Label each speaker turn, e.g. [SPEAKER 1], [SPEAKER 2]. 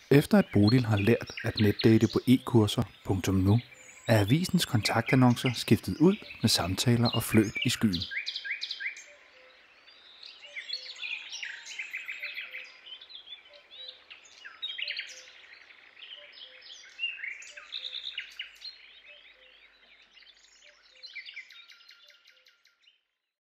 [SPEAKER 1] Efter at Bodil har lært at netdate på ekurser.nu, er avisens kontaktannoncer skiftet ud med samtaler og fløjt i skyen.